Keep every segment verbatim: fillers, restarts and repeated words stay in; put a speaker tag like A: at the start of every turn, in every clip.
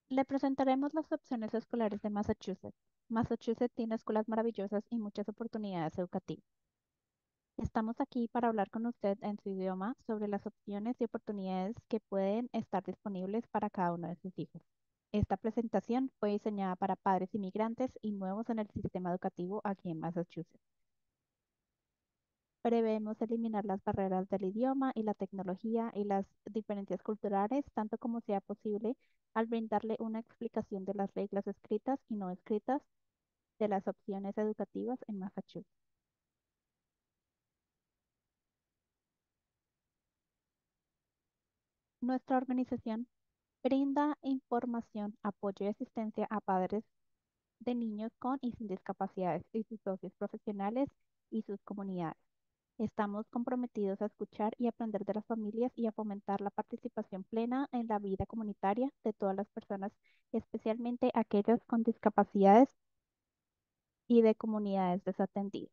A: Le presentaremos las opciones escolares de Massachusetts. Massachusetts tiene escuelas maravillosas y muchas oportunidades educativas. Estamos aquí para hablar con usted en su idioma sobre las opciones y oportunidades que pueden estar disponibles para cada uno de sus hijos. Esta presentación fue diseñada para padres inmigrantes y nuevos en el sistema educativo aquí en Massachusetts. Prevemos eliminar las barreras del idioma y la tecnología y las diferencias culturales, tanto como sea posible, al brindarle una explicación de las reglas escritas y no escritas de las opciones educativas en Massachusetts. Nuestra organización brinda información, apoyo y asistencia a padres de niños con y sin discapacidades y sus socios profesionales y sus comunidades. Estamos comprometidos a escuchar y aprender de las familias y a fomentar la participación plena en la vida comunitaria de todas las personas, especialmente aquellas con discapacidades y de comunidades desatendidas.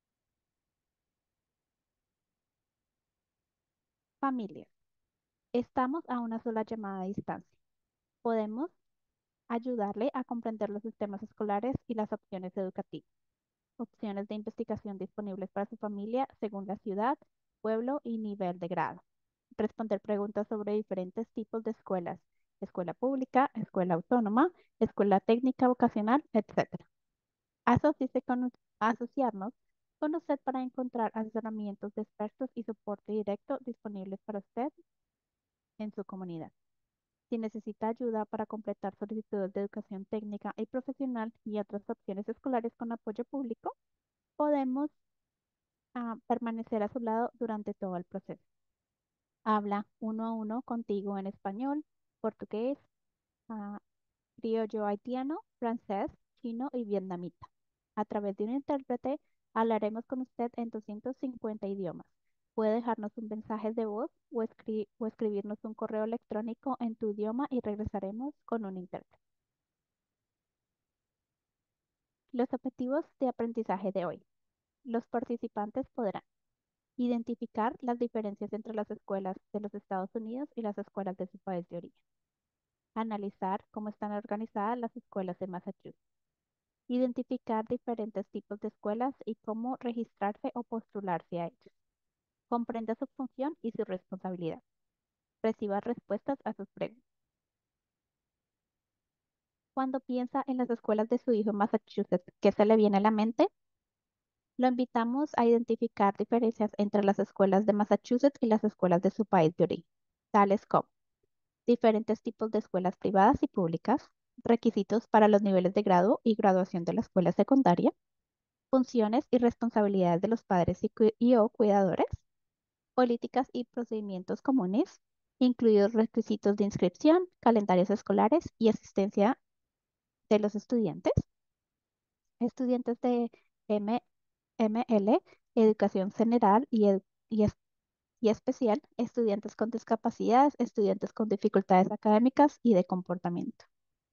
A: Familias. Estamos a una sola llamada de distancia. Podemos ayudarle a comprender los sistemas escolares y las opciones educativas. Opciones de investigación disponibles para su familia según la ciudad, pueblo y nivel de grado. Responder preguntas sobre diferentes tipos de escuelas, escuela pública, escuela autónoma, escuela técnica vocacional, etcétera. Asociarse con, asociarnos con usted para encontrar asesoramientos de expertos y soporte directo disponibles para usted en su comunidad. Si necesita ayuda para completar solicitudes de educación técnica y profesional y otras opciones escolares con apoyo público, podemos ah, permanecer a su lado durante todo el proceso. Habla uno a uno contigo en español, portugués, ah, criollo haitiano, francés, chino y vietnamita. A través de un intérprete hablaremos con usted en doscientos cincuenta idiomas. Puede dejarnos un mensaje de voz o, escri- o escribirnos un correo electrónico en tu idioma y regresaremos con un intérprete. Los objetivos de aprendizaje de hoy. Los participantes podrán identificar las diferencias entre las escuelas de los Estados Unidos y las escuelas de su país de origen. Analizar cómo están organizadas las escuelas de Massachusetts. Identificar diferentes tipos de escuelas y cómo registrarse o postularse a ellos. Comprenda su función y su responsabilidad. Reciba respuestas a sus preguntas. Cuando piensa en las escuelas de su hijo en Massachusetts, ¿qué se le viene a la mente? Lo invitamos a identificar diferencias entre las escuelas de Massachusetts y las escuelas de su país de origen, tales como diferentes tipos de escuelas privadas y públicas, requisitos para los niveles de grado y graduación de la escuela secundaria, funciones y responsabilidades de los padres y, cui- y o cuidadores, políticas y procedimientos comunes, incluidos requisitos de inscripción, calendarios escolares y asistencia de los estudiantes, estudiantes de M ML, educación general y, edu- y es- y especial, estudiantes con discapacidades, estudiantes con dificultades académicas y de comportamiento.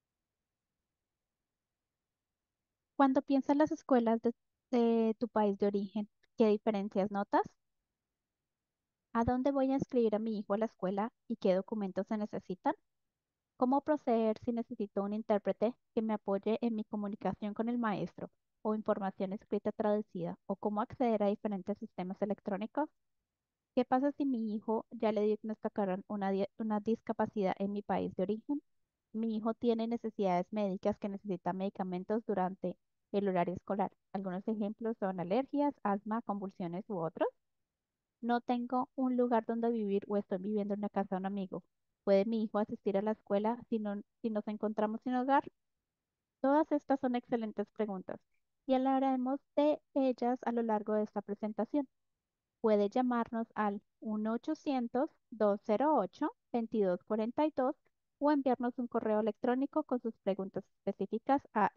A: Cuando piensas en las escuelas de, de tu país de origen, ¿qué diferencias notas? ¿A dónde voy a inscribir a mi hijo a la escuela y qué documentos se necesitan? ¿Cómo proceder si necesito un intérprete que me apoye en mi comunicación con el maestro o información escrita traducida? ¿O cómo acceder a diferentes sistemas electrónicos? ¿Qué pasa si mi hijo ya le diagnosticaron una, di- una discapacidad en mi país de origen? Mi hijo tiene necesidades médicas que necesita medicamentos durante el horario escolar. Algunos ejemplos son alergias, asma, convulsiones u otros. No tengo un lugar donde vivir o estoy viviendo en la casa de un amigo. ¿Puede mi hijo asistir a la escuela si no, si nos encontramos sin hogar? Todas estas son excelentes preguntas y hablaremos de ellas a lo largo de esta presentación. Puede llamarnos al uno ochocientos, dos cero ocho, veintidós cuarenta y dos o enviarnos un correo electrónico con sus preguntas específicas a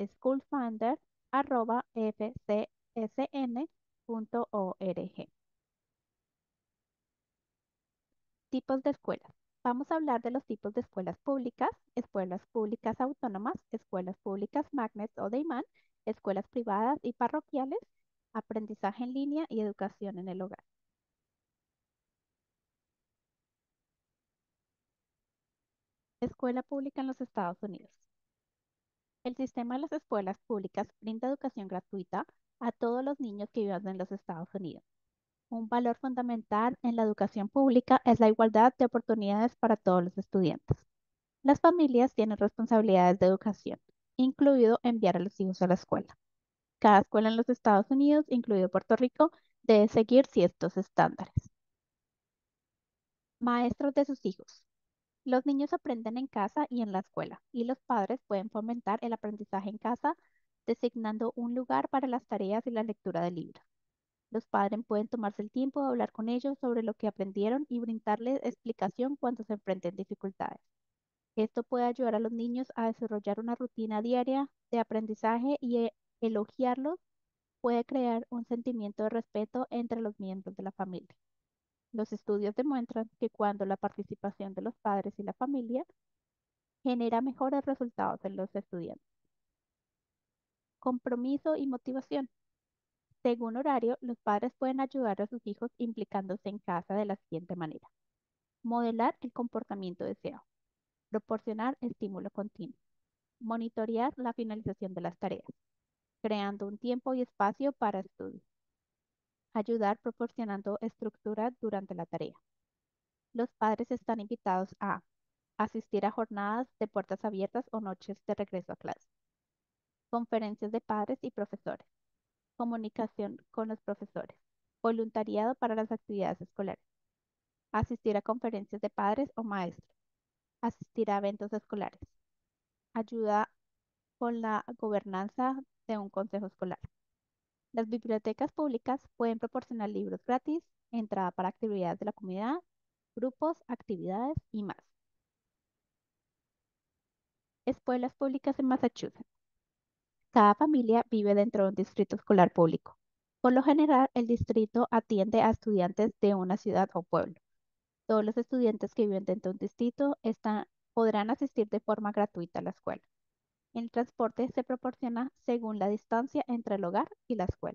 A: schoolfinder@fcsn.org. Tipos de escuelas. Vamos a hablar de los tipos de escuelas públicas, escuelas públicas autónomas, escuelas públicas magnet o de imán, escuelas privadas y parroquiales, aprendizaje en línea y educación en el hogar. Escuela pública en los Estados Unidos. El sistema de las escuelas públicas brinda educación gratuita a todos los niños que vivan en los Estados Unidos. Un valor fundamental en la educación pública es la igualdad de oportunidades para todos los estudiantes. Las familias tienen responsabilidades de educación, incluido enviar a los hijos a la escuela. Cada escuela en los Estados Unidos, incluido Puerto Rico, debe seguir ciertos estándares. Maestros de sus hijos. Los niños aprenden en casa y en la escuela, y los padres pueden fomentar el aprendizaje en casa designando un lugar para las tareas y la lectura de libros. Los padres pueden tomarse el tiempo de hablar con ellos sobre lo que aprendieron y brindarles explicación cuando se enfrenten dificultades. Esto puede ayudar a los niños a desarrollar una rutina diaria de aprendizaje y eh, elogiarlos puede crear un sentimiento de respeto entre los miembros de la familia. Los estudios demuestran que cuando la participación de los padres y la familia genera mejores resultados en los estudiantes. Compromiso y motivación. Según horario, los padres pueden ayudar a sus hijos implicándose en casa de la siguiente manera. Modelar el comportamiento deseado. Proporcionar estímulo continuo. Monitorear la finalización de las tareas, creando un tiempo y espacio para estudio. Ayudar proporcionando estructura durante la tarea. Los padres están invitados a asistir a jornadas de puertas abiertas o noches de regreso a clase. Conferencias de padres y profesores. Comunicación con los profesores. Voluntariado para las actividades escolares. Asistir a conferencias de padres o maestros. Asistir a eventos escolares. Ayuda con la gobernanza de un consejo escolar. Las bibliotecas públicas pueden proporcionar libros gratis, entrada para actividades de la comunidad, grupos, actividades y más. Escuelas públicas en Massachusetts. Cada familia vive dentro de un distrito escolar público. Por lo general, el distrito atiende a estudiantes de una ciudad o pueblo. Todos los estudiantes que viven dentro de un distrito están- podrán asistir de forma gratuita a la escuela. El transporte se proporciona según la distancia entre el hogar y la escuela.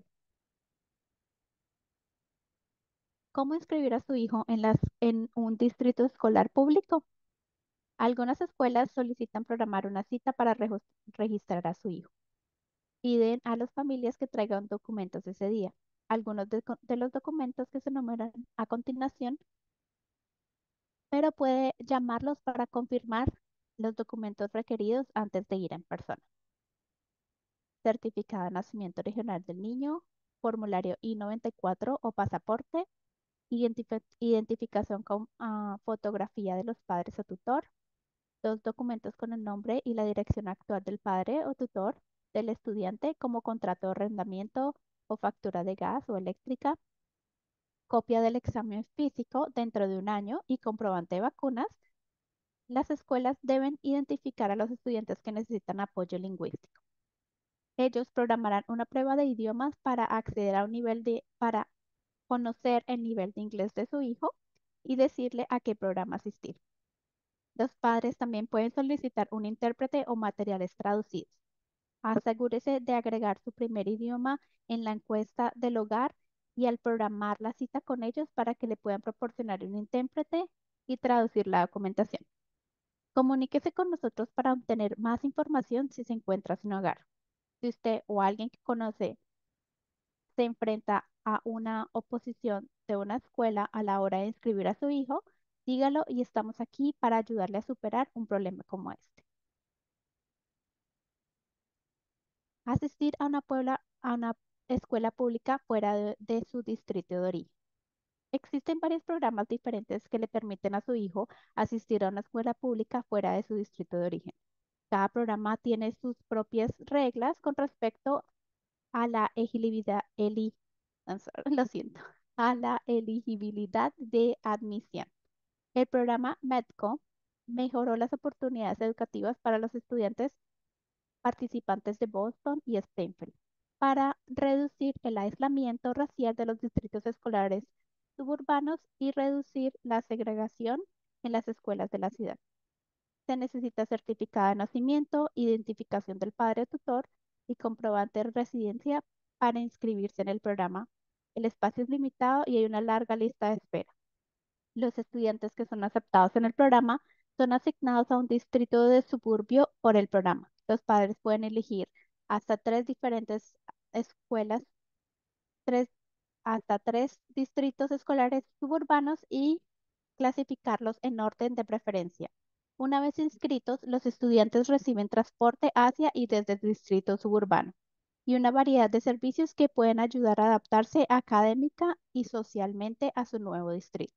A: ¿Cómo inscribir a su hijo en las, en un distrito escolar público? Algunas escuelas solicitan programar una cita para rejus- registrar a su hijo. Piden a las familias que traigan documentos ese día. Algunos de, co- de los documentos que se enumeran a continuación, pero puede llamarlos para confirmar los documentos requeridos antes de ir en persona. Certificado de nacimiento regional del niño, formulario I noventa y cuatro o pasaporte, identifi- identificación con ah, fotografía de los padres o tutor, dos documentos con el nombre y la dirección actual del padre o tutor del estudiante como contrato de arrendamiento o factura de gas o eléctrica, copia del examen físico dentro de un año y comprobante de vacunas. Las escuelas deben identificar a los estudiantes que necesitan apoyo lingüístico. Ellos programarán una prueba de idiomas para acceder a un nivel de, para conocer el nivel de inglés de su hijo y decirle a qué programa asistir. Los padres también pueden solicitar un intérprete o materiales traducidos. Asegúrese de agregar su primer idioma en la encuesta del hogar y al programar la cita con ellos para que le puedan proporcionar un intérprete y traducir la documentación. Comuníquese con nosotros para obtener más información si se encuentra sin hogar. Si usted o alguien que conoce se enfrenta a una oposición de una escuela a la hora de inscribir a su hijo, dígalo y estamos aquí para ayudarle a superar un problema como este. Asistir a una, puebla- a una escuela pública fuera de, de su distrito de origen. Existen varios programas diferentes que le permiten a su hijo asistir a una escuela pública fuera de su distrito de origen. Cada programa tiene sus propias reglas con respecto a la elegibilidad, eli- I'm sorry, lo siento, a la elegibilidad de admisión. El programa MEDCO mejoró las oportunidades educativas para los estudiantes participantes de Boston y Springfield para reducir el aislamiento racial de los distritos escolares suburbanos y reducir la segregación en las escuelas de la ciudad. Se necesita certificado de nacimiento, identificación del padre o tutor y comprobante de residencia para inscribirse en el programa. El espacio es limitado y hay una larga lista de espera. Los estudiantes que son aceptados en el programa Son asignados a un distrito de suburbio por el programa. Los padres pueden elegir hasta tres diferentes escuelas, tres, hasta tres distritos escolares suburbanos y clasificarlos en orden de preferencia. Una vez inscritos, los estudiantes reciben transporte hacia y desde el distrito suburbano y una variedad de servicios que pueden ayudar a adaptarse académica y socialmente a su nuevo distrito.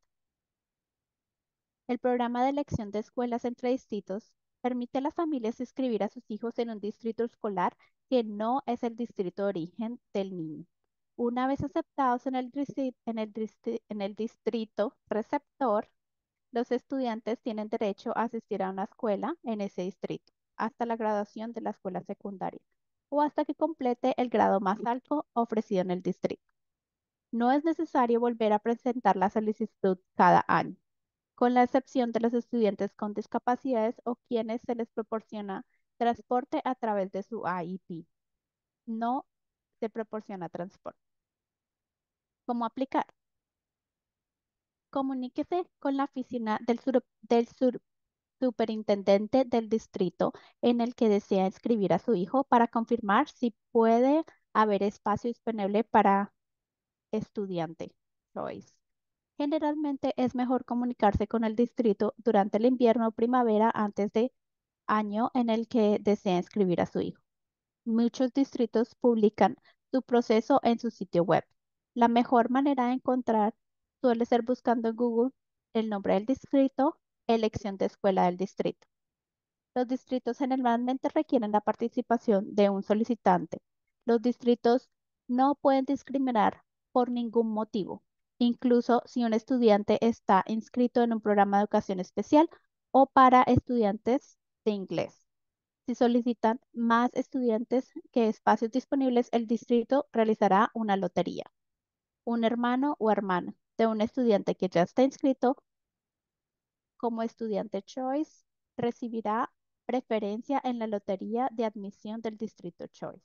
A: El programa de elección de escuelas entre distritos permite a las familias inscribir a sus hijos en un distrito escolar que no es el distrito de origen del niño. Una vez aceptados en el distri- en el distri- en el distrito receptor, los estudiantes tienen derecho a asistir a una escuela en ese distrito hasta la graduación de la escuela secundaria o hasta que complete el grado más alto ofrecido en el distrito. No es necesario volver a presentar la solicitud cada año, con la excepción de los estudiantes con discapacidades o quienes se les proporciona transporte a través de su I E P. No se proporciona transporte. ¿Cómo aplicar? Comuníquese con la oficina del, sur- del sur- superintendente del distrito en el que desea inscribir a su hijo para confirmar si puede haber espacio disponible para estudiante choice. Generalmente es mejor comunicarse con el distrito durante el invierno o primavera antes de año en el que desea inscribir a su hijo. Muchos distritos publican su proceso en su sitio web. La mejor manera de encontrar suele ser buscando en Google el nombre del distrito, elección de escuela del distrito. Los distritos generalmente requieren la participación de un solicitante. Los distritos no pueden discriminar por ningún motivo, incluso si un estudiante está inscrito en un programa de educación especial o para estudiantes de inglés. Si solicitan más estudiantes que espacios disponibles, el distrito realizará una lotería. Un hermano o hermana de un estudiante que ya está inscrito como estudiante Choice recibirá preferencia en la lotería de admisión del distrito Choice.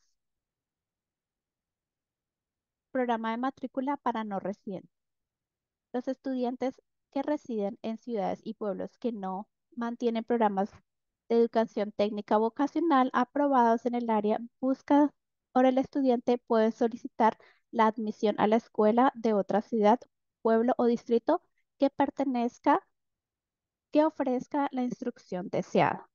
A: Programa de matrícula para no residentes. Los estudiantes que residen en ciudades y pueblos que no mantienen programas de educación técnica vocacional aprobados en el área busca por el estudiante puede solicitar la admisión a la escuela de otra ciudad, pueblo o distrito que pertenezca, que ofrezca la instrucción deseada.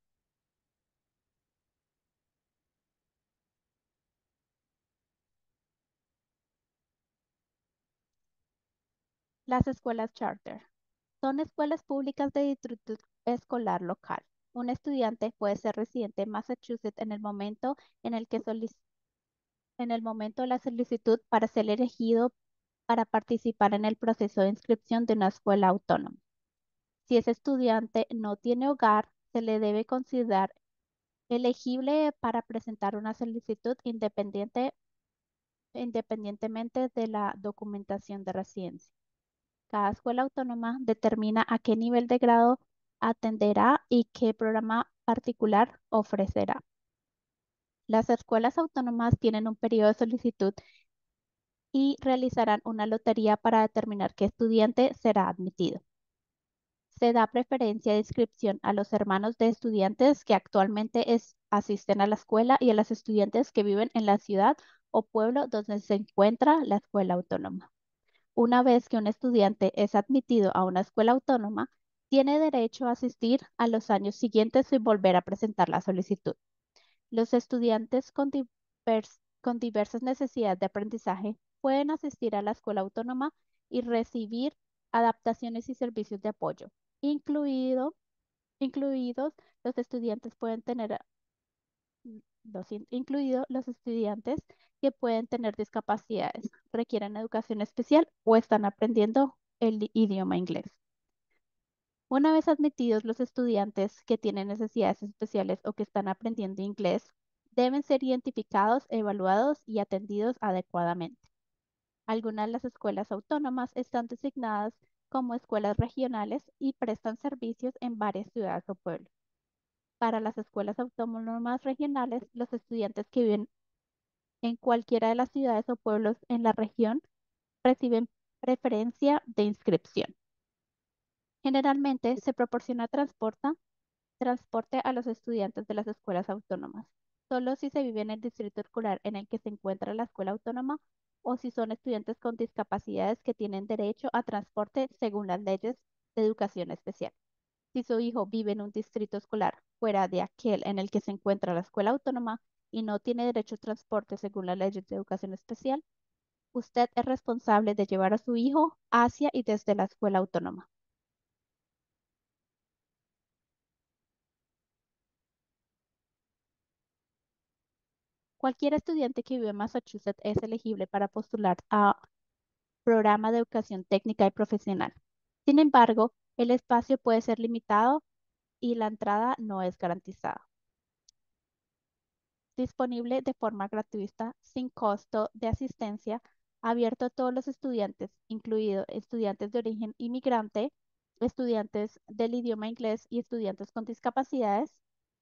A: Las escuelas charter son escuelas públicas de distrito escolar local. Un estudiante puede ser residente en Massachusetts en el momento en el que solic- en el momento de la solicitud para ser elegido para participar en el proceso de inscripción de una escuela autónoma. Si ese estudiante no tiene hogar, se le debe considerar elegible para presentar una solicitud independiente, independientemente de la documentación de residencia. Cada escuela autónoma determina a qué nivel de grado atenderá y qué programa particular ofrecerá. Las escuelas autónomas tienen un periodo de solicitud y realizarán una lotería para determinar qué estudiante será admitido. Se da preferencia de inscripción a los hermanos de estudiantes que actualmente es- asisten a la escuela y a los estudiantes que viven en la ciudad o pueblo donde se encuentra la escuela autónoma. Una vez que un estudiante es admitido a una escuela autónoma, tiene derecho a asistir a los años siguientes sin volver a presentar la solicitud. Los estudiantes con, divers- con diversas necesidades de aprendizaje pueden asistir a la escuela autónoma y recibir adaptaciones y servicios de apoyo, incluido, incluidos los estudiantes pueden tener, mm, lo siento, incluido los estudiantes que pueden tener discapacidades, requieren educación especial o están aprendiendo el idioma inglés. Una vez admitidos los estudiantes que tienen necesidades especiales o que están aprendiendo inglés, deben ser identificados, evaluados y atendidos adecuadamente. Algunas de las escuelas autónomas están designadas como escuelas regionales y prestan servicios en varias ciudades o pueblos. Para las escuelas autónomas regionales, los estudiantes que viven en cualquiera de las ciudades o pueblos en la región reciben preferencia de inscripción. Generalmente se proporciona transporte, Transporte a los estudiantes de las escuelas autónomas. Solo si se vive en el distrito escolar en el que se encuentra la escuela autónoma o si son estudiantes con discapacidades que tienen derecho a transporte según las leyes de educación especial. Si su hijo vive en un distrito escolar fuera de aquel en el que se encuentra la escuela autónoma y no tiene derecho a transporte según las leyes de educación especial, usted es responsable de llevar a su hijo hacia y desde la escuela autónoma. Cualquier estudiante que vive en Massachusetts es elegible para postular a programa de educación técnica y profesional. Sin embargo, el espacio puede ser limitado y la entrada no es garantizada. Disponible de forma gratuita, sin costo de asistencia, abierto a todos los estudiantes, incluidos estudiantes de origen inmigrante, estudiantes del idioma inglés y estudiantes con discapacidades.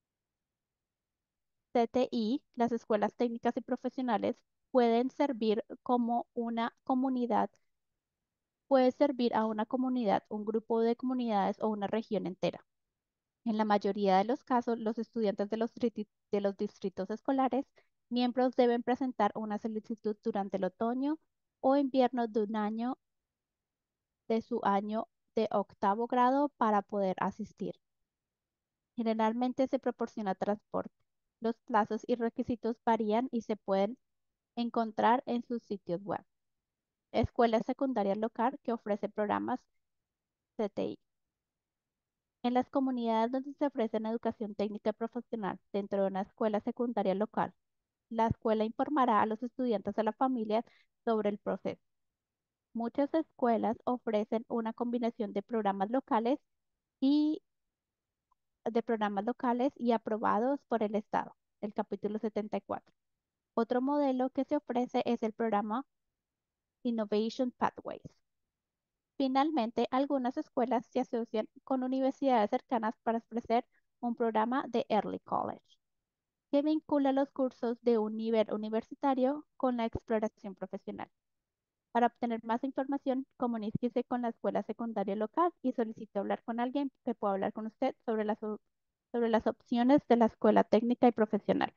A: C T I, las escuelas técnicas y profesionales, pueden servir como una comunidad, puede servir a una comunidad, un grupo de comunidades o una región entera. En la mayoría de los casos, los estudiantes de los, triti- de los distritos escolares, miembros deben presentar una solicitud durante el otoño o invierno de un año de su año de octavo grado para poder asistir. Generalmente se proporciona transporte. Los plazos y requisitos varían y se pueden encontrar en sus sitios web. Escuela secundaria local que ofrece programas C T I. En las comunidades donde se ofrece educación técnica y profesional dentro de una escuela secundaria local, la escuela informará a los estudiantes de la familia sobre el proceso. Muchas escuelas ofrecen una combinación de programas locales y de programas locales y aprobados por el Estado, el capítulo setenta y cuatro. Otro modelo que se ofrece es el programa Innovation Pathways. Finalmente, algunas escuelas se asocian con universidades cercanas para ofrecer un programa de Early College, que vincula los cursos de un nivel universitario con la exploración profesional. Para obtener más información, comuníquese con la escuela secundaria local y solicite hablar con alguien que pueda hablar con usted sobre las, o- sobre las opciones de la escuela técnica y profesional.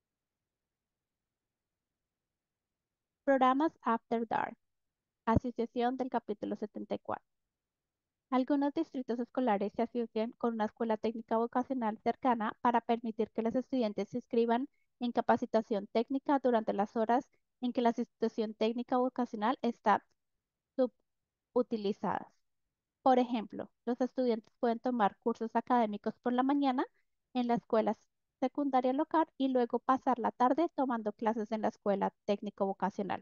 A: Programas After Dark. Asociación del capítulo setenta y cuatro. Algunos distritos escolares se asocian con una escuela técnica vocacional cercana para permitir que los estudiantes se inscriban en capacitación técnica durante las horas en que la institución técnica vocacional está subutilizadas. Por ejemplo, los estudiantes pueden tomar cursos académicos por la mañana en la escuela secundaria local y luego pasar la tarde tomando clases en la escuela técnico vocacional.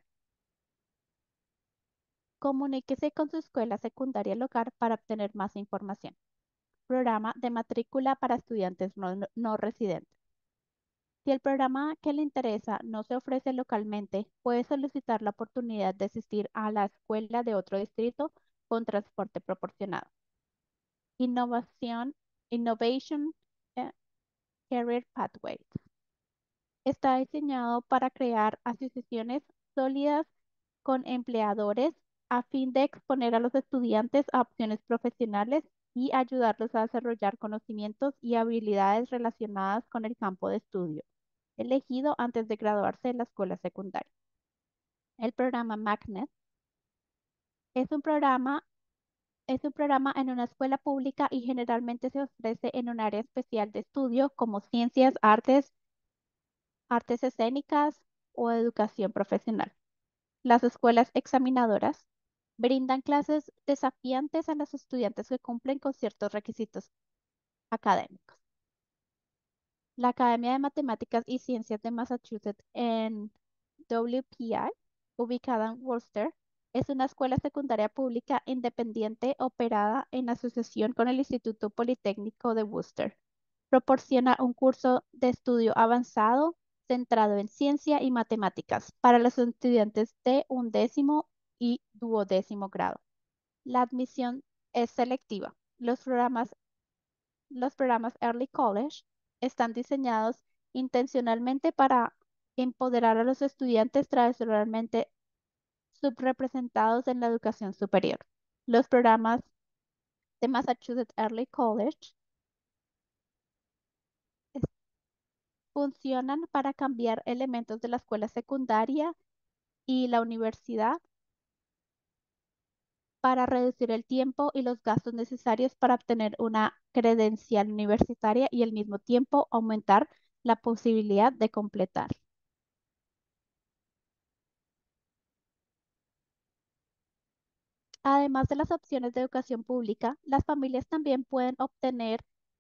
A: Comuníquese con su escuela secundaria local para obtener más información. Programa de matrícula para estudiantes no, no- no residentes. Si el programa que le interesa no se ofrece localmente, puede solicitar la oportunidad de asistir a la escuela de otro distrito con transporte proporcionado. Innovación, Innovation eh, Career Pathways. Está diseñado para crear asociaciones sólidas con empleadores a fin de exponer a los estudiantes a opciones profesionales y ayudarlos a desarrollar conocimientos y habilidades relacionadas con el campo de estudio elegido antes de graduarse de la escuela secundaria. El programa Magnet es un programa, es un programa en una escuela pública y generalmente se ofrece en un área especial de estudio como ciencias, artes, artes escénicas o educación profesional. Las escuelas examinadoras brindan clases desafiantes a los estudiantes que cumplen con ciertos requisitos académicos. La Academia de Matemáticas y Ciencias de Massachusetts en W P I, ubicada en Worcester, es una escuela secundaria pública independiente operada en asociación con el Instituto Politécnico de Worcester. Proporciona un curso de estudio avanzado centrado en ciencia y matemáticas para los estudiantes de undécimo y duodécimo grado. La admisión es selectiva. Los programas, los programas Early College están diseñados intencionalmente para empoderar a los estudiantes tradicionalmente subrepresentados en la educación superior. Los programas de Massachusetts Early College Funcionan para cambiar elementos de la escuela secundaria y la universidad para reducir el tiempo y los gastos necesarios para obtener una credencial universitaria y al mismo tiempo aumentar la posibilidad de completar. Además de las opciones de educación pública, las familias también pueden obtener,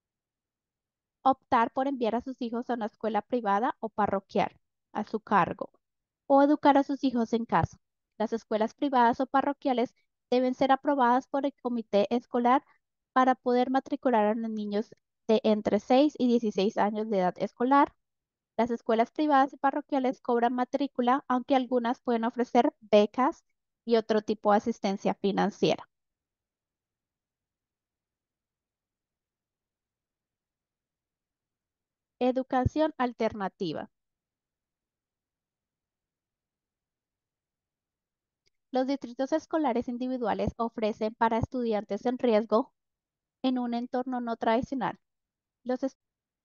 A: optar por enviar a sus hijos a una escuela privada o parroquial a su cargo o educar a sus hijos en casa. Las escuelas privadas o parroquiales deben ser aprobadas por el comité escolar para poder matricular a los niños de entre seis y dieciséis años de edad escolar. Las escuelas privadas y parroquiales cobran matrícula, aunque algunas pueden ofrecer becas y otro tipo de asistencia financiera. Educación alternativa. Los distritos escolares individuales ofrecen para estudiantes en riesgo en un entorno no tradicional. Los es-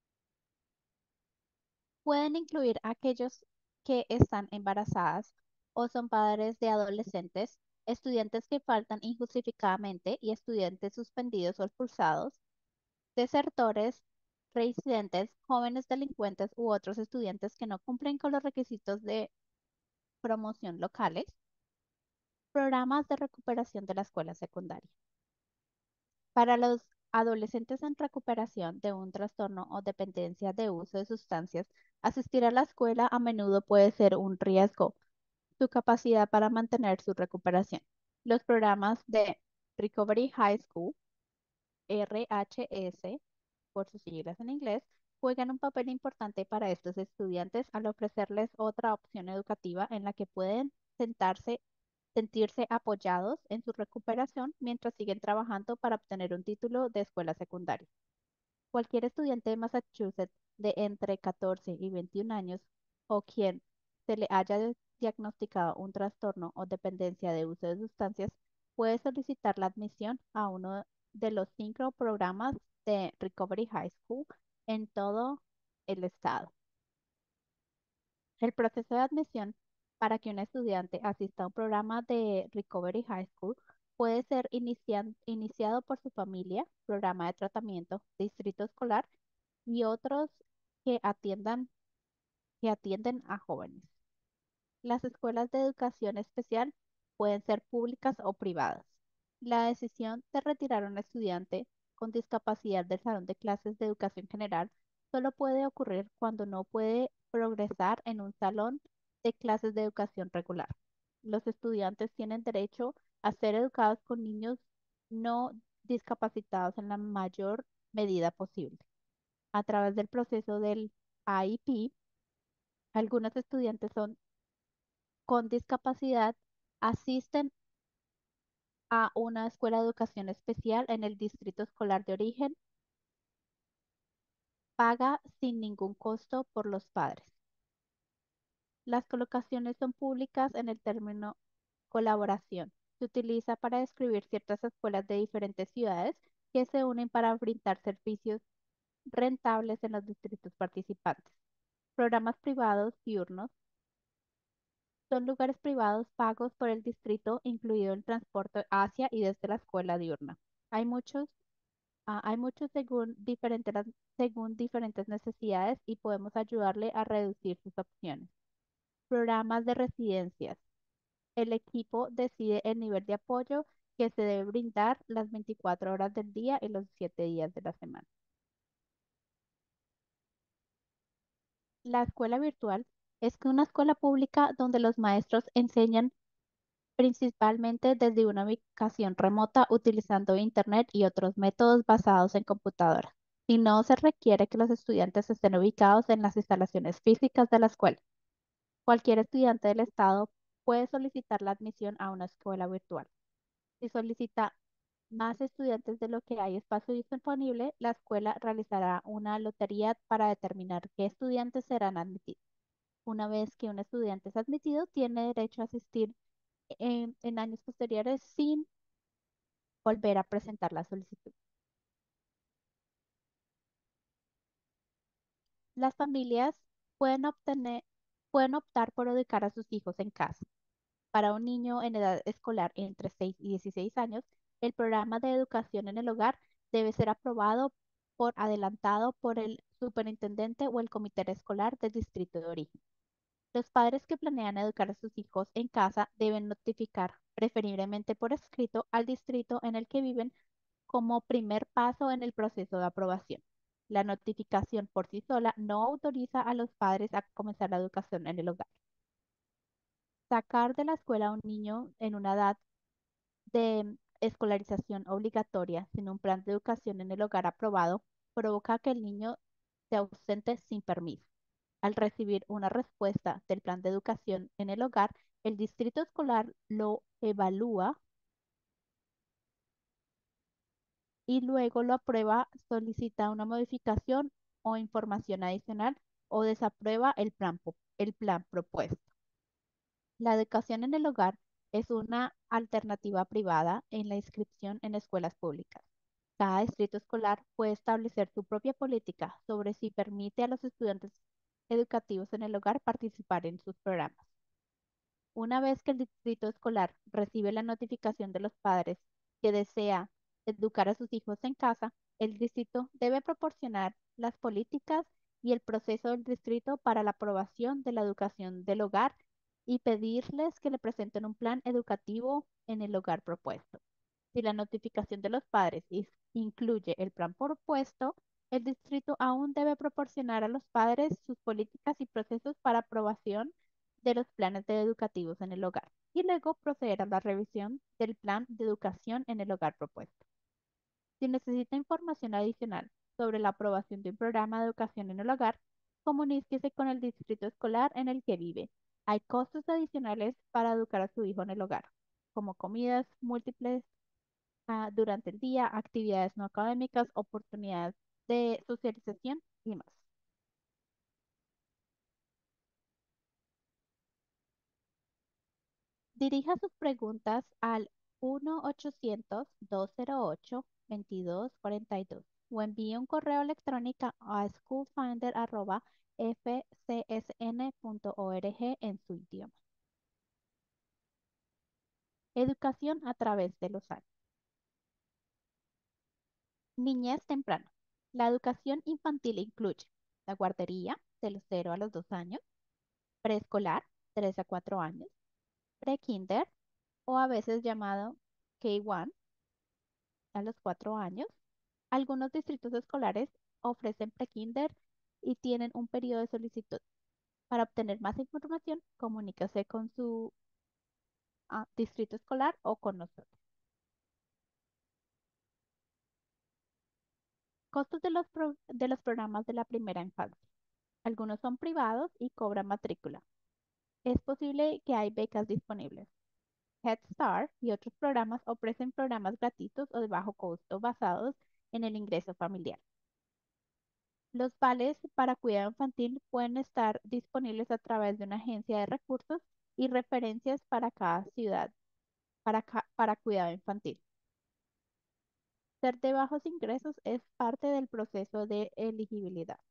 A: pueden incluir a aquellos que están embarazadas o son padres de adolescentes, estudiantes que faltan injustificadamente y estudiantes suspendidos o expulsados, desertores, reincidentes, jóvenes delincuentes u otros estudiantes que no cumplen con los requisitos de promoción locales, programas de recuperación de la escuela secundaria. Para los adolescentes en recuperación de un trastorno o dependencia de uso de sustancias, asistir a la escuela a menudo puede ser un riesgo. Su capacidad para mantener su recuperación. Los programas de Recovery High School, R H S, por sus siglas en inglés, juegan un papel importante para estos estudiantes al ofrecerles otra opción educativa en la que pueden sentarse sentirse apoyados en su recuperación mientras siguen trabajando para obtener un título de escuela secundaria. Cualquier estudiante de Massachusetts de entre catorce y veintiún años o quien se le haya de- diagnosticado un trastorno o dependencia de uso de sustancias puede solicitar la admisión a uno de los cinco programas de Recovery High School en todo el estado. El proceso de admisión para que un estudiante asista a un programa de Recovery High School puede ser inician- iniciado por su familia, programa de tratamiento, distrito escolar y otros que atiendan, que atienden a jóvenes. Las escuelas de educación especial pueden ser públicas o privadas. La decisión de retirar a un estudiante con discapacidad del salón de clases de educación general solo puede ocurrir cuando no puede progresar en un salón de clases de educación regular. Los estudiantes tienen derecho a ser educados con niños no discapacitados en la mayor medida posible. A través del proceso del I E P, algunos estudiantes son con discapacidad asisten a una escuela de educación especial en el distrito escolar de origen, paga sin ningún costo por los padres. Las colocaciones son públicas en el término colaboración. Se utiliza para describir ciertas escuelas de diferentes ciudades que se unen para brindar servicios rentables en los distritos participantes. Programas privados diurnos son lugares privados pagos por el distrito, incluido el transporte hacia y desde la escuela diurna. Hay muchos, ah, hay muchos según diferentes, las- según diferentes necesidades y podemos ayudarle a reducir sus opciones. Programas de residencias. El equipo decide el nivel de apoyo que se debe brindar las veinticuatro horas del día y los siete días de la semana. La escuela virtual es que una escuela pública donde los maestros enseñan principalmente desde una ubicación remota utilizando Internet y otros métodos basados en computadora. Y no se requiere que los estudiantes estén ubicados en las instalaciones físicas de la escuela. Cualquier estudiante del estado puede solicitar la admisión a una escuela virtual. Si solicita más estudiantes de lo que hay espacio disponible, la escuela realizará una lotería para determinar qué estudiantes serán admitidos. Una vez que un estudiante es admitido, tiene derecho a asistir en, en años posteriores sin volver a presentar la solicitud. Las familias pueden obtener, pueden optar por educar a sus hijos en casa. Para un niño en edad escolar entre seis y dieciséis años, el programa de educación en el hogar debe ser aprobado por adelantado por el superintendente o el comité escolar del distrito de origen. Los padres que planean educar a sus hijos en casa deben notificar, preferiblemente por escrito, al distrito en el que viven como primer paso en el proceso de aprobación. La notificación por sí sola no autoriza a los padres a comenzar la educación en el hogar. Sacar de la escuela a un niño en una edad de escolarización obligatoria sin un plan de educación en el hogar aprobado provoca que el niño se ausente sin permiso. Al recibir una respuesta del plan de educación en el hogar, el distrito escolar lo evalúa y luego lo aprueba, solicita una modificación o información adicional o desaprueba el plan, po- el plan propuesto. La educación en el hogar es una alternativa privada en la inscripción en escuelas públicas. Cada distrito escolar puede establecer su propia política sobre si permite a los estudiantes educativos en el hogar participar en sus programas. Una vez que el distrito escolar recibe la notificación de los padres que desea educar a sus hijos en casa, el distrito debe proporcionar las políticas y el proceso del distrito para la aprobación de la educación del hogar y pedirles que le presenten un plan educativo en el hogar propuesto. Si la notificación de los padres is- incluye el plan propuesto, el distrito aún debe proporcionar a los padres sus políticas y procesos para aprobación de los planes de educativos en el hogar y luego proceder a la revisión del plan de educación en el hogar propuesto. Si necesita información adicional sobre la aprobación de un programa de educación en el hogar, comuníquese con el distrito escolar en el que vive. Hay costos adicionales para educar a su hijo en el hogar, como comidas múltiples ah, durante el día, actividades no académicas, oportunidades de socialización y más. Dirija sus preguntas al uno ochocientos, dos cero ocho, veintidós cuarenta y dos o envíe un correo electrónico a schoolfinder.fcsn.org en su idioma. Educación a través de los años. Niñez temprana. La educación infantil incluye la guardería de los cero a los dos años, preescolar tres a cuatro años, pre-kinder o a veces llamado K uno a los cuatro años. Algunos distritos escolares ofrecen pre-kinder y tienen un periodo de solicitud. Para obtener más información, comuníquese con su ah, distrito escolar o con nosotros. Costos de los, pro- de los programas de la primera infancia. Algunos son privados y cobran matrícula. Es posible que hay becas disponibles. Head Start y otros programas ofrecen programas gratuitos o de bajo costo basados en el ingreso familiar. Los vales para cuidado infantil pueden estar disponibles a través de una agencia de recursos y referencias para cada ciudad para, ca- para cuidado infantil. Ser de bajos ingresos es parte del proceso de elegibilidad.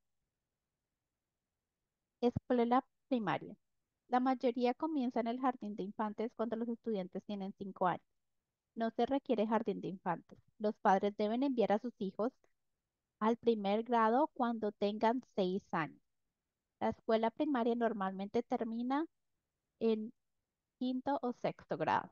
A: Escuela primaria. La mayoría comienza en el jardín de infantes cuando los estudiantes tienen cinco años. No se requiere jardín de infantes. Los padres deben enviar a sus hijos al primer grado cuando tengan seis años. La escuela primaria normalmente termina en quinto o sexto grado.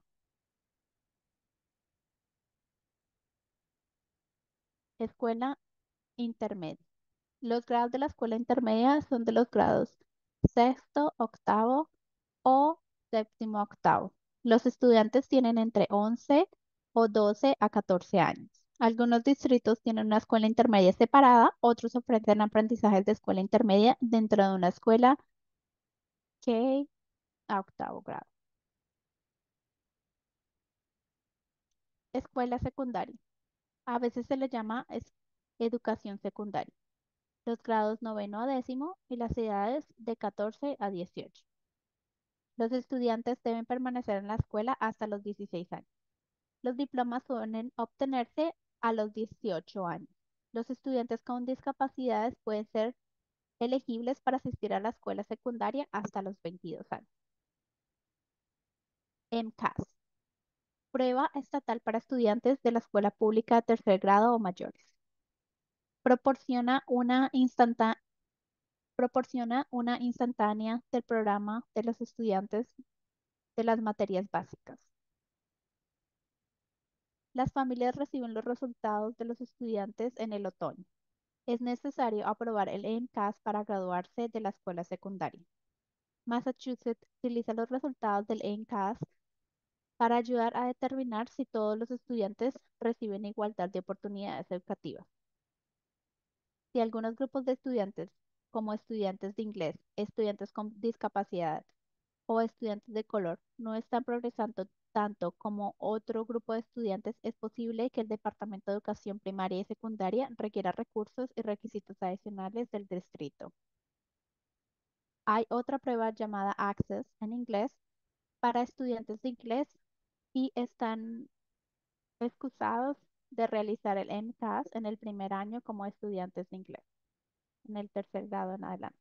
A: Escuela intermedia. Los grados de la escuela intermedia son de los grados sexto, octavo o séptimo, octavo. Los estudiantes tienen entre once o doce a catorce años. Algunos distritos tienen una escuela intermedia separada, otros ofrecen aprendizajes de escuela intermedia dentro de una escuela que a octavo grado. Escuela secundaria. A veces se le llama es- educación secundaria. Los grados noveno a décimo y las edades de catorce a dieciocho. Los estudiantes deben permanecer en la escuela hasta los dieciséis años. Los diplomas suelen obtenerse a los dieciocho años. Los estudiantes con discapacidades pueden ser elegibles para asistir a la escuela secundaria hasta los veintidós años. MCAS, prueba estatal para estudiantes de la escuela pública de tercer grado o mayores. Proporciona una instantánea proporciona una instantánea del programa de los estudiantes de las materias básicas. Las familias reciben los resultados de los estudiantes en el otoño. Es necesario aprobar el MCAS para graduarse de la escuela secundaria. Massachusetts utiliza los resultados del MCAS para ayudar a determinar si todos los estudiantes reciben igualdad de oportunidades educativas. Si algunos grupos de estudiantes, como estudiantes de inglés, estudiantes con discapacidad o estudiantes de color, no están progresando tanto como otro grupo de estudiantes, es posible que el Departamento de Educación Primaria y Secundaria requiera recursos y requisitos adicionales del distrito. Hay otra prueba llamada Access en inglés para estudiantes de inglés y están excusados de realizar el MCAS en el primer año como estudiantes de inglés, en el tercer grado en adelante.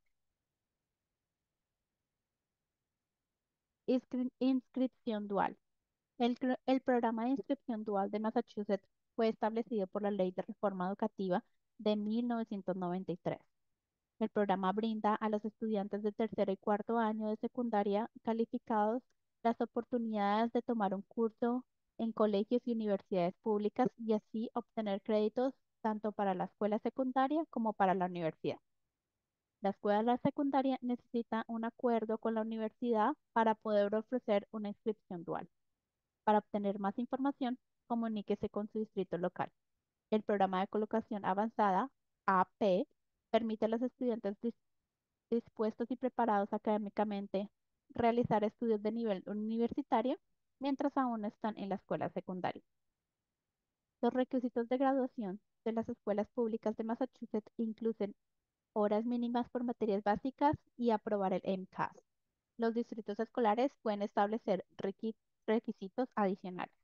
A: Inscri- inscripción dual. El, cr- el programa de inscripción dual de Massachusetts fue establecido por la Ley de Reforma Educativa de mil novecientos noventa y tres. El programa brinda a los estudiantes de tercer y cuarto año de secundaria calificados las oportunidades de tomar un curso en colegios y universidades públicas y así obtener créditos tanto para la escuela secundaria como para la universidad. La escuela secundaria necesita un acuerdo con la universidad para poder ofrecer una inscripción dual. Para obtener más información, comuníquese con su distrito local. El programa de colocación avanzada, A P, permite a los estudiantes dis- dispuestos y preparados académicamente realizar estudios de nivel universitario mientras aún están en la escuela secundaria. Los requisitos de graduación de las escuelas públicas de Massachusetts incluyen horas mínimas por materias básicas y aprobar el MCAS. Los distritos escolares pueden establecer requi- requisitos adicionales.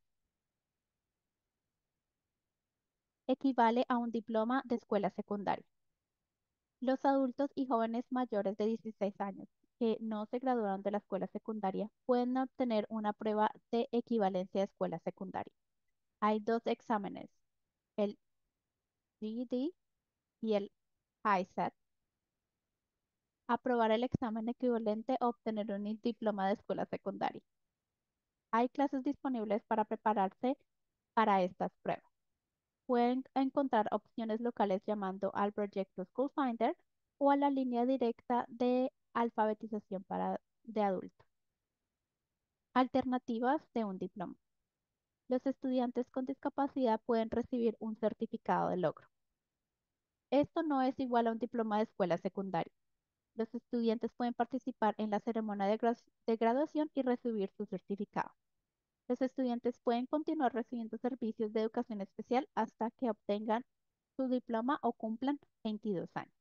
A: Equivale a un diploma de escuela secundaria. Los adultos y jóvenes mayores de dieciséis años que no se graduaron de la escuela secundaria pueden obtener una prueba de equivalencia de escuela secundaria. Hay dos exámenes, el G E D y el I S E T. Aprobar el examen equivalente o obtener un diploma de escuela secundaria. Hay clases disponibles para prepararse para estas pruebas. Pueden encontrar opciones locales llamando al proyecto School Finder o a la línea directa de alfabetización para de adultos. Alternativas de un diploma. Los estudiantes con discapacidad pueden recibir un certificado de logro. Esto no es igual a un diploma de escuela secundaria. Los estudiantes pueden participar en la ceremonia de, gra- de graduación y recibir su certificado. Los estudiantes pueden continuar recibiendo servicios de educación especial hasta que obtengan su diploma o cumplan veintidós años.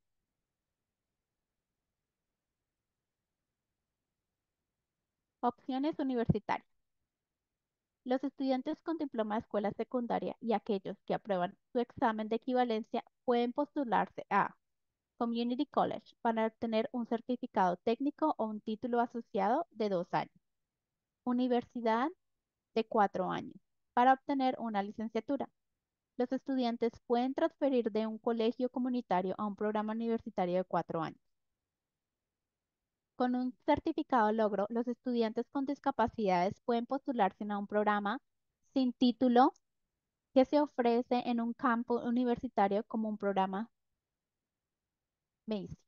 A: Opciones universitarias. Los estudiantes con diploma de escuela secundaria y aquellos que aprueban su examen de equivalencia pueden postularse a Community College para obtener un certificado técnico o un título asociado de dos años. Universidad de cuatro años para obtener una licenciatura. Los estudiantes pueden transferir de un colegio comunitario a un programa universitario de cuatro años. Con un certificado logro, los estudiantes con discapacidades pueden postularse a un programa sin título que se ofrece en un campo universitario como un programa Macy.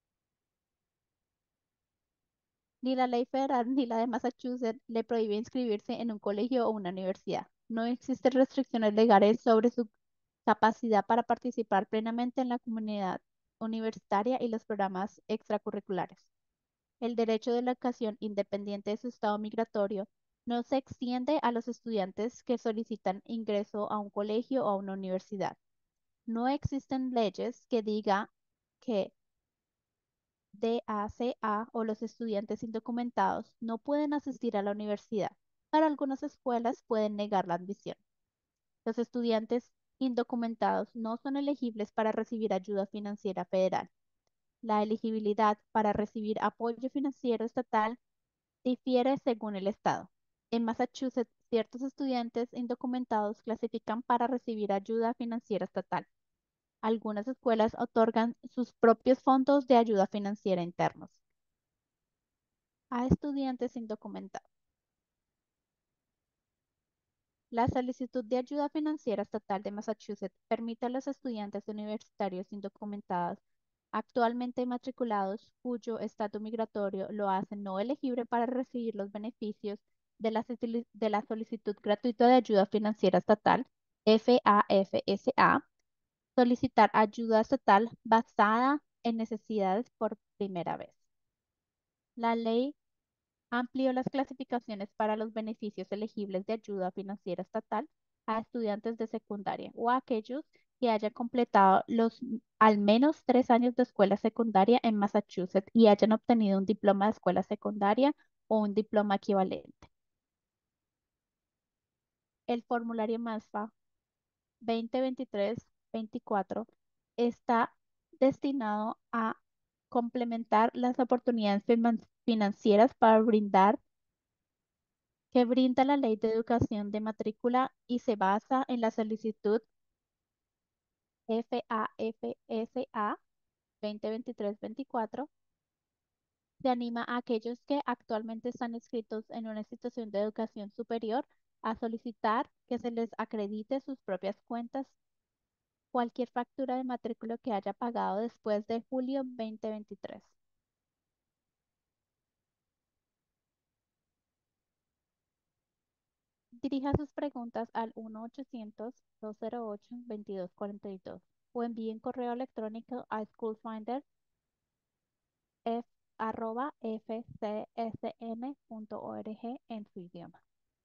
A: Ni la ley federal ni la de Massachusetts le prohíbe inscribirse en un colegio o una universidad. No existen restricciones legales sobre su capacidad para participar plenamente en la comunidad universitaria y los programas extracurriculares. El derecho de la educación independiente de su estado migratorio no se extiende a los estudiantes que solicitan ingreso a un colegio o a una universidad. No existen leyes que digan que D A C A o los estudiantes indocumentados no pueden asistir a la universidad. Para algunas escuelas pueden negar la admisión. Los estudiantes indocumentados no son elegibles para recibir ayuda financiera federal. La elegibilidad para recibir apoyo financiero estatal difiere según el estado. En Massachusetts, ciertos estudiantes indocumentados clasifican para recibir ayuda financiera estatal. Algunas escuelas otorgan sus propios fondos de ayuda financiera internos a estudiantes indocumentados. La solicitud de ayuda financiera estatal de Massachusetts permite a los estudiantes universitarios indocumentados actualmente matriculados cuyo estatus migratorio lo hace no elegible para recibir los beneficios de la, soli- de la solicitud gratuita de ayuda financiera estatal, F A F S A, solicitar ayuda estatal basada en necesidades por primera vez. La ley amplió las clasificaciones para los beneficios elegibles de ayuda financiera estatal a estudiantes de secundaria o a aquellos que hayan completado los m- al menos tres años de escuela secundaria en Massachusetts y hayan obtenido un diploma de escuela secundaria o un diploma equivalente. El formulario MASFA dos mil veintitrés-veinticuatro está destinado a complementar las oportunidades finan- financieras para brindar que brinda la Ley de Educación de Matrícula y se basa en la solicitud F A F S A dos mil veintitrés-veinticuatro. Se anima a aquellos que actualmente están inscritos en una institución de educación superior a solicitar que se les acredite sus propias cuentas cualquier factura de matrícula que haya pagado después de julio dos mil veintitrés. Dirija sus preguntas al uno ochocientos, dos cero ocho, veintidós cuarenta y dos o envíen correo electrónico a schoolfinder f arroba fcsn.org en su idioma.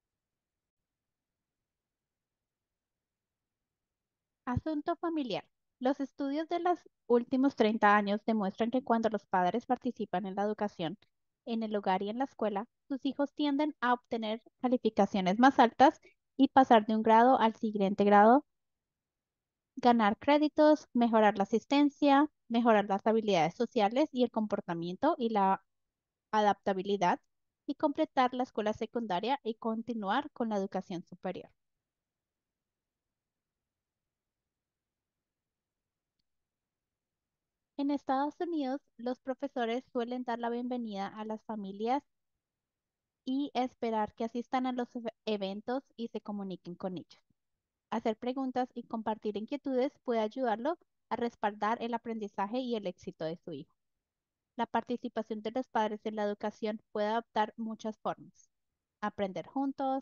A: Asunto familiar. Los estudios de los últimos treinta años demuestran que cuando los padres participan en la educación en el hogar y en la escuela, sus hijos tienden a obtener calificaciones más altas y pasar de un grado al siguiente grado, ganar créditos, mejorar la asistencia, mejorar las habilidades sociales y el comportamiento y la adaptabilidad y completar la escuela secundaria y continuar con la educación superior. En Estados Unidos, los profesores suelen dar la bienvenida a las familias y esperar que asistan a los eve- eventos y se comuniquen con ellos. Hacer preguntas y compartir inquietudes puede ayudarlo a respaldar el aprendizaje y el éxito de su hijo. La participación de los padres en la educación puede adoptar muchas formas. Aprender juntos,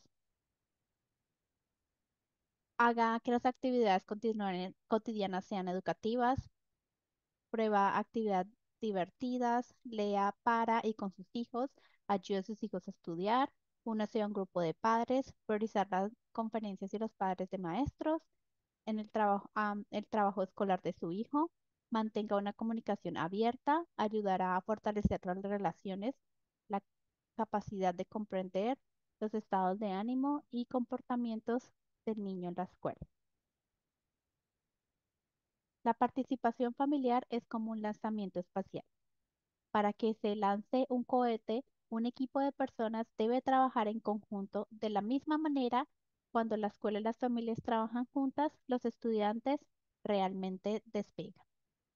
A: haga que las actividades continuen- cotidianas sean educativas, prueba actividades divertidas, lea para y con sus hijos, ayude a sus hijos a estudiar, únase a un grupo de padres, priorizar las conferencias y los padres de maestros, en el trabajo, am, el trabajo escolar de su hijo, mantenga una comunicación abierta, ayudará a fortalecer las relaciones, la capacidad de comprender los estados de ánimo y comportamientos del niño en la escuela. La participación familiar es como un lanzamiento espacial. Para que se lance un cohete, un equipo de personas debe trabajar en conjunto de la misma manera. Cuando la escuela y las familias trabajan juntas, los estudiantes realmente despegan.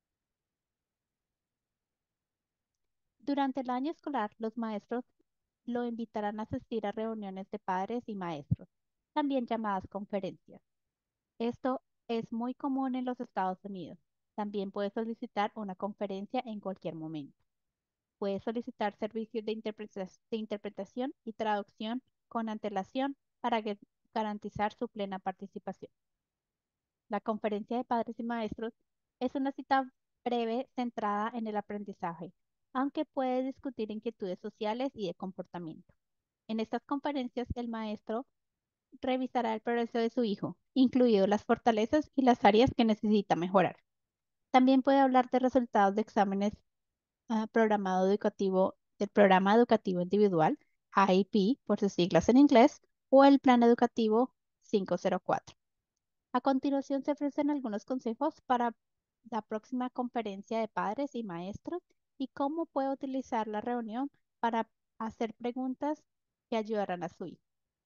A: Durante el año escolar, los maestros lo invitarán a asistir a reuniones de padres y maestros, también llamadas conferencias. Esto es muy común en los Estados Unidos. También puede solicitar una conferencia en cualquier momento. Puede solicitar servicios de interpreta- de interpretación y traducción con antelación para que- garantizar su plena participación. La conferencia de padres y maestros es una cita breve centrada en el aprendizaje, aunque puede discutir inquietudes sociales y de comportamiento. En estas conferencias, el maestro revisará el progreso de su hijo, incluido las fortalezas y las áreas que necesita mejorar. También puede hablar de resultados de exámenes ah, programado educativo del Programa Educativo Individual, I E P por sus siglas en inglés, o el Plan Educativo quinientos cuatro. A continuación se ofrecen algunos consejos para la próxima conferencia de padres y maestros y cómo puede utilizar la reunión para hacer preguntas que ayudarán a su hijo.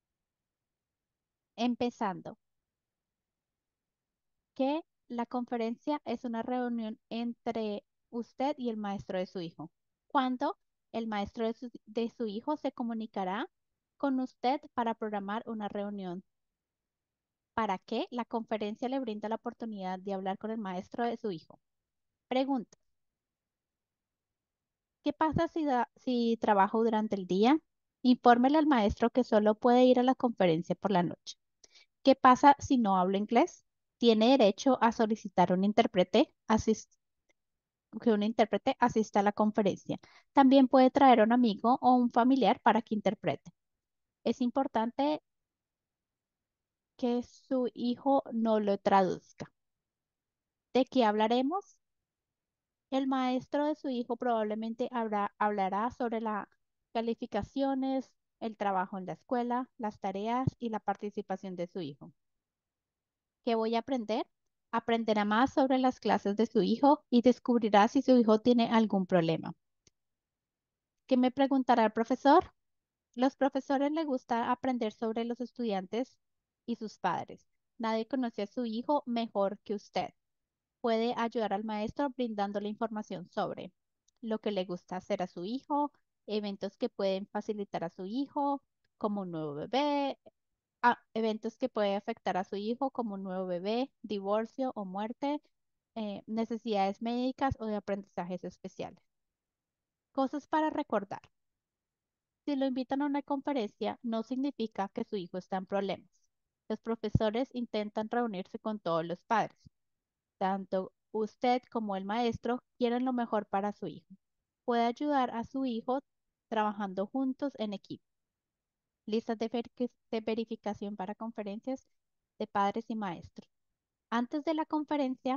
A: Empezando, que la conferencia es una reunión entre usted y el maestro de su hijo. Cuando el maestro de su, de su hijo se comunicará con usted para programar una reunión. ¿Para qué? La conferencia le brinda la oportunidad de hablar con el maestro de su hijo. Pregunta. ¿Qué pasa si, da- si trabajo durante el día? Infórmele al maestro que solo puede ir a la conferencia por la noche. ¿Qué pasa si no hablo inglés? Tiene derecho a solicitar un intérprete, asis- que un intérprete asista a la conferencia. También puede traer a un amigo o un familiar para que interprete. Es importante que su hijo no lo traduzca. ¿De qué hablaremos? El maestro de su hijo probablemente habrá- hablará sobre las calificaciones, el trabajo en la escuela, las tareas y la participación de su hijo. ¿Qué voy a aprender? Aprenderá más sobre las clases de su hijo y descubrirá si su hijo tiene algún problema. ¿Qué me preguntará el profesor? Los profesores les gusta aprender sobre los estudiantes y sus padres. Nadie conoce a su hijo mejor que usted. Puede ayudar al maestro brindándole información sobre lo que le gusta hacer a su hijo, eventos que pueden facilitar a su hijo, como un nuevo bebé, ah, eventos que pueden afectar a su hijo, como un nuevo bebé, divorcio o muerte, eh, necesidades médicas o de aprendizajes especiales. Cosas para recordar. Si lo invitan a una conferencia, no significa que su hijo está en problemas. Los profesores intentan reunirse con todos los padres. Tanto usted como el maestro quieren lo mejor para su hijo. Puede ayudar a su hijo trabajando juntos en equipo. Listas de, verifi- de verificación para conferencias de padres y maestros. Antes de la conferencia,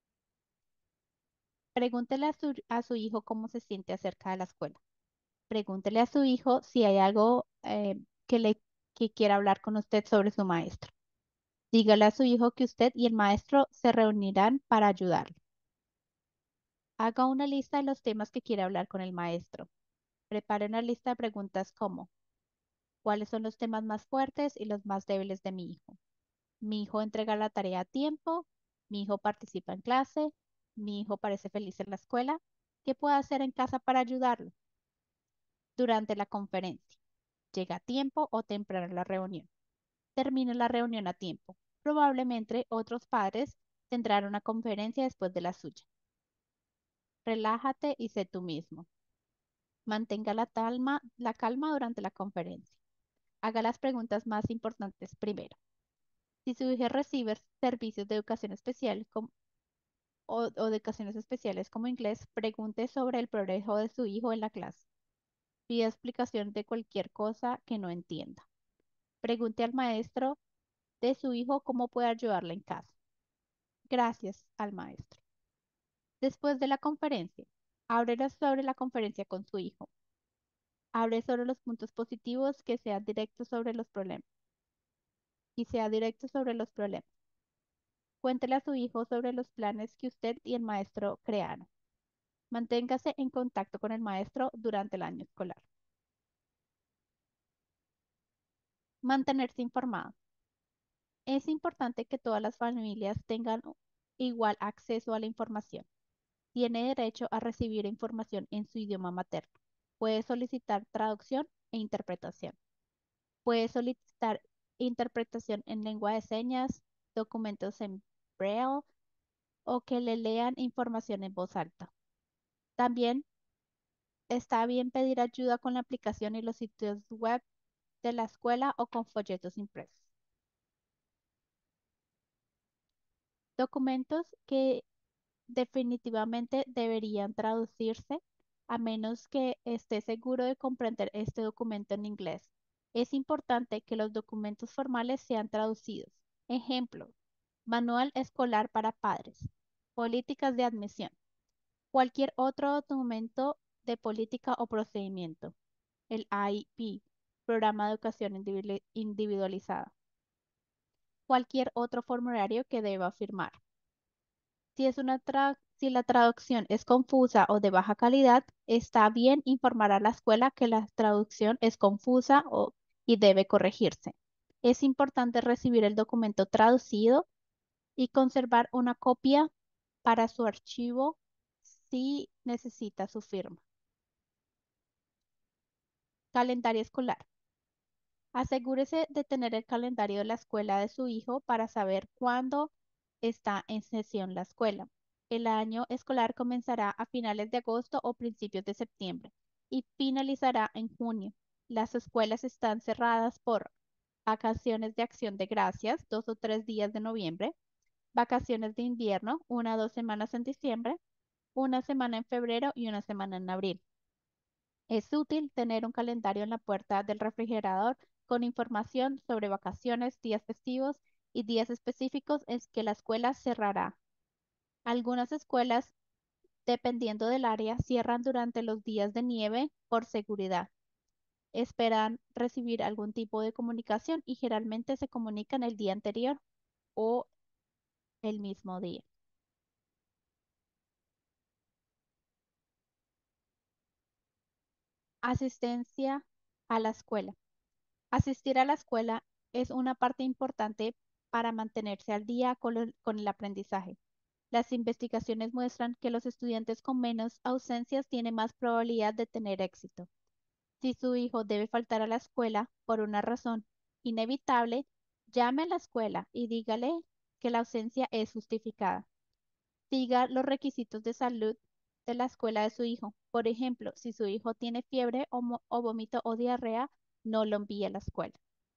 A: pregúntele a su, a su hijo cómo se siente acerca de la escuela. Pregúntele a su hijo si hay algo eh, que le que quiera hablar con usted sobre su maestro. Dígale a su hijo que usted y el maestro se reunirán para ayudarlo. Haga una lista de los temas que quiere hablar con el maestro. Prepare una lista de preguntas como, ¿cuáles son los temas más fuertes y los más débiles de mi hijo? Mi hijo entrega la tarea a tiempo, mi hijo participa en clase, mi hijo parece feliz en la escuela. ¿Qué puedo hacer en casa para ayudarlo? Durante la conferencia, llega a tiempo o temprano a la reunión. Termina la reunión a tiempo. Probablemente otros padres tendrán una conferencia después de la suya. Relájate y sé tú mismo. Mantenga la calma, la calma durante la conferencia. Haga las preguntas más importantes primero. Si su hijo recibe servicios de educación especial como- o, o de educaciones especiales como inglés, pregunte sobre el progreso de su hijo en la clase. Pida explicación de cualquier cosa que no entienda. Pregunte al maestro de su hijo cómo puede ayudarle en casa. Gracias al maestro. Después de la conferencia, hable sobre la conferencia con su hijo. Hable sobre los puntos positivos que sea directo sobre los problemas y sea directo sobre los problemas. Cuéntele a su hijo sobre los planes que usted y el maestro crearon. Manténgase en contacto con el maestro durante el año escolar. Mantenerse informado. Es importante que todas las familias tengan igual acceso a la información. Tiene derecho a recibir información en su idioma materno. Puede solicitar traducción e interpretación. Puede solicitar interpretación en lengua de señas, documentos en braille o que le lean información en voz alta. También está bien pedir ayuda con la aplicación y los sitios web de la escuela o con folletos impresos. Documentos que definitivamente deberían traducirse a menos que esté seguro de comprender este documento en inglés. Es importante que los documentos formales sean traducidos. Ejemplo, manual escolar para padres, políticas de admisión, cualquier otro documento de política o procedimiento, el I E P, Programa de Educación Individu- Individualizada, cualquier otro formulario que deba firmar. Si es una tra- si la traducción es confusa o de baja calidad, está bien informar a la escuela que la traducción es confusa o, y debe corregirse. Es importante recibir el documento traducido y conservar una copia para su archivo si necesita su firma. Calendario escolar. Asegúrese de tener el calendario de la escuela de su hijo para saber cuándo está en sesión la escuela. El año escolar comenzará a finales de agosto o principios de septiembre y finalizará en junio. Las escuelas están cerradas por vacaciones de acción de gracias, dos o tres días de noviembre, vacaciones de invierno, una o dos semanas en diciembre, una semana en febrero y una semana en abril. Es útil tener un calendario en la puerta del refrigerador con información sobre vacaciones, días festivos y días específicos en que la escuela cerrará. Algunas escuelas, dependiendo del área, cierran durante los días de nieve por seguridad. Esperan recibir algún tipo de comunicación y generalmente se comunican el día anterior o el mismo día. Asistencia a la escuela. Asistir a la escuela es una parte importante para mantenerse al día con el, con el aprendizaje. Las investigaciones muestran que los estudiantes con menos ausencias tienen más probabilidad de tener éxito. Si su hijo debe faltar a la escuela por una razón inevitable, llame a la escuela y dígale que la ausencia es justificada. Siga los requisitos de salud de la escuela de su hijo. Por ejemplo, si su hijo tiene fiebre o, mo- o vómito o diarrea, no lo envíe a la escuela.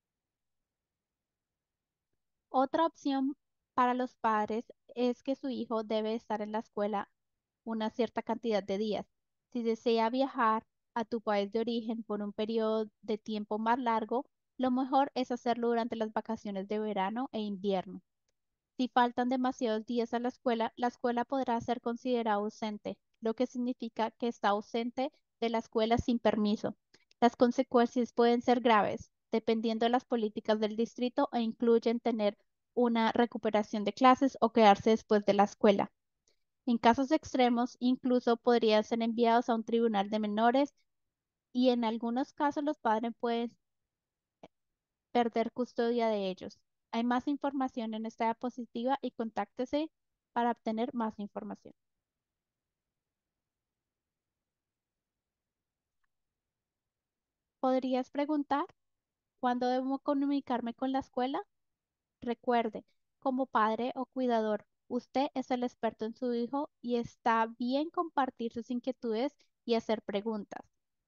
A: Otra opción para los padres es que su hijo debe estar en la escuela una cierta cantidad de días. Si desea viajar a tu país de origen por un periodo de tiempo más largo, lo mejor es hacerlo durante las vacaciones de verano e invierno. Si faltan demasiados días a la escuela, la escuela podrá ser considerada ausente, lo que significa que está ausente de la escuela sin permiso. Las consecuencias pueden ser graves, dependiendo de las políticas del distrito e incluyen tener una recuperación de clases o quedarse después de la escuela. En casos extremos, incluso podrían ser enviados a un tribunal de menores y en algunos casos los padres pueden perder custodia de ellos. Hay más información en esta diapositiva y contáctese para obtener más información. ¿Podrías preguntar cuándo debo comunicarme con la escuela? Recuerde, como padre o cuidador, usted es el experto en su hijo y está bien compartir sus inquietudes y hacer preguntas.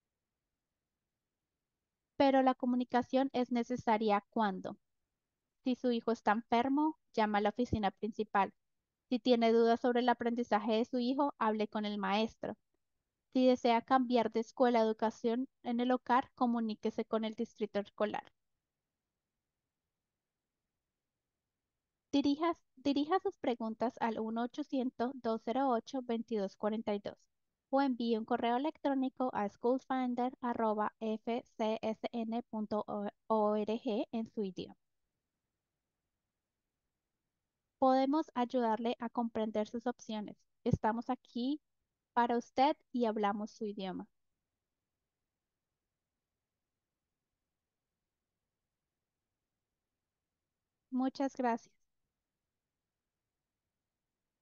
A: Pero la comunicación es necesaria cuando, si su hijo está enfermo, llama a la oficina principal. Si tiene dudas sobre el aprendizaje de su hijo, hable con el maestro. Si desea cambiar de escuela a educación en el hogar, comuníquese con el distrito escolar. Dirija, dirija sus preguntas al uno ochocientos, dos cero ocho, veintidós cuarenta y dos o envíe un correo electrónico a schoolfinder.fcsn.org en su idioma. Podemos ayudarle a comprender sus opciones. Estamos aquí para usted y hablamos su idioma. Muchas gracias.